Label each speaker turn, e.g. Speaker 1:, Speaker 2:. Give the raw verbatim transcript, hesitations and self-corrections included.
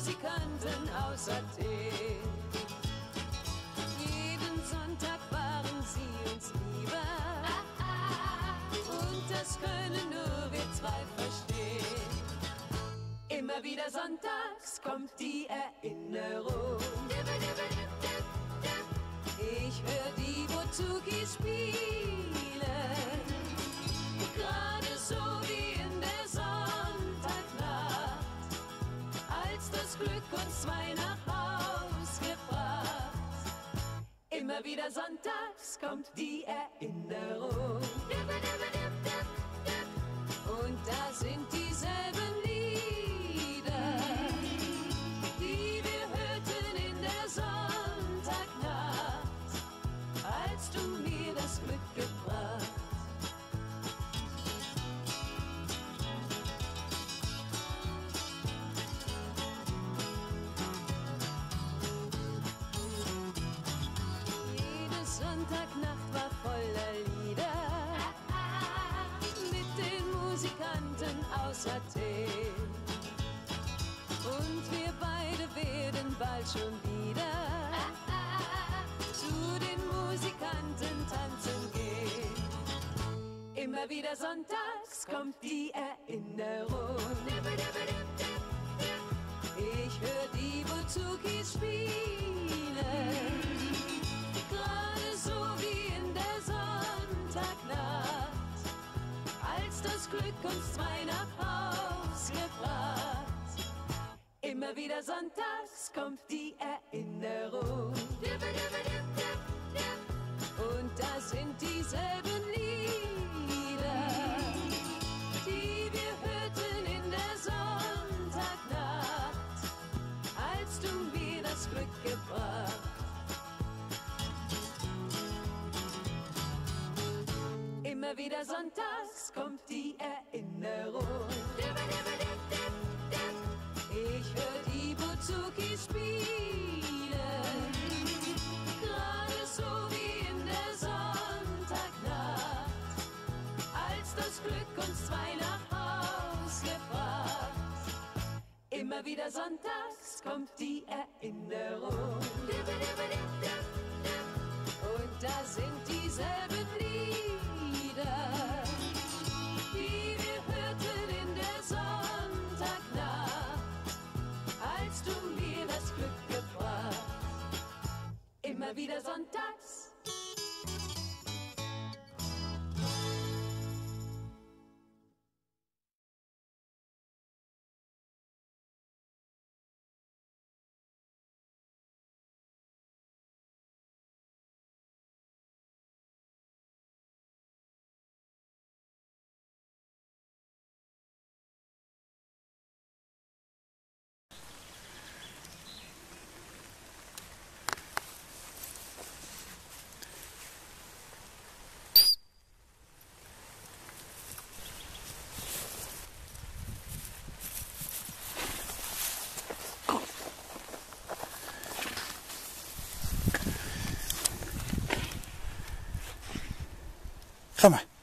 Speaker 1: Musikanten aus Athen. Jeden Sonntag waren sie uns lieber. Und das können nur wir zwei verstehen. Immer wieder sonntags kommt die Erinnerung. Ich hör die Bouzouki spielen, gerade so wie in der Sonntagnacht, als das Glück uns zwei nach Haus gebracht. Immer wieder sonntags kommt die Erinnerung. Und da sind dieselben Lieder, die wir hörten in der Sonntagnacht, als du mir das Glück gebracht. Jede Sonntagnacht war voller Lieder mit den Musikanten aus Athen. Und wir beide werden bald schon wieder zu den Musikanten tanzen gehen. Immer wieder sonntags kommt die Erinnerung. Ich hör die Bouzouki spielen, gerade so wie in der Sonntagnacht, als das Glück uns zwei nach Haus gebracht. Immer wieder sonntags kommt die Erinnerung. Und da sind dieselben Lieder, die wir hörten in der Sonntagnacht, als du mir das Glück gebracht. Immer wieder sonntags kommt die Erinnerung. Ich hör die Bouzouki spielen, gerade so wie in der Sonntagnacht, als das Glück uns zwei nach Haus gebracht. Immer wieder sonntags kommt die Erinnerung. Und da sind dieselben Lieder, die wir hörten in der Sonntagnacht, als du mir das Glück gebracht. Immer wieder sonntags.
Speaker 2: Ga maar.